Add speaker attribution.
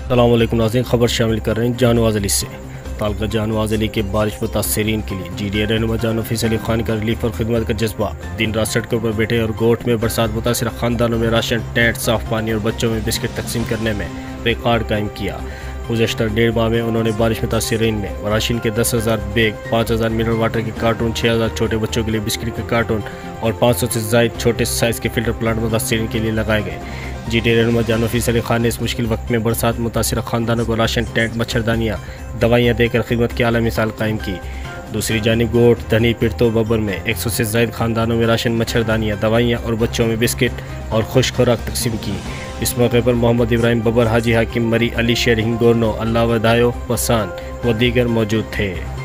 Speaker 1: अस्सलाम वालेकुम नाज़रीन, खबर शामिल कर रहे हैं जानवाज़ अली से। तालका जानवाज़ अली के बारिश मुतासरीन के लिए GDA रहनुमा जान हफीज़ अली खान का रिलीफ और खिदमत का जज्बा। दिन रात सड़कों पर बैठे और गोट में बरसात मुतासर खानदानों में राशन, टेंट, साफ पानी और बच्चों में बिस्किट तकसीम करने में रिकॉर्ड कायम किया। गुज़श्ता 1.5 माह में उन्होंने बारिश मुतासरीन में राशन के 10,000 बैग, 5,000 मिनरल वाटर के कार्टून, 6,000 छोटे बच्चों के लिए बिस्किट के कार्टून और 500 से ज़ायद छोटे साइज़ के फ़िल्टर प्लांट मुतासरीन के लिए लगाए गए। GDA रहनुमा जान हफीज़ अली खान ने इस मुश्किल वक्त में बरसात मुतासर खानदानों को राशन, टेंट, मच्छरदानियाँ, दवाइयाँ देकर खिदमत की आला मिसाल कायम की। दूसरी जानिब गोट, धनी, पिरतो, बब्बर में 100 से ज़ायद खानदानों में राशन, मच्छरदानियाँ, दवाइयाँ और बच्चों में बिस्किट और खुश खुराक तकसीम की। इस मौके पर मोहम्मद इब्राहिम बब्बर, हाजी हाकिम मरी, अली शेर हिंगोरनो, अल्लाह वदायो वसान व दीगर मौजूद थे।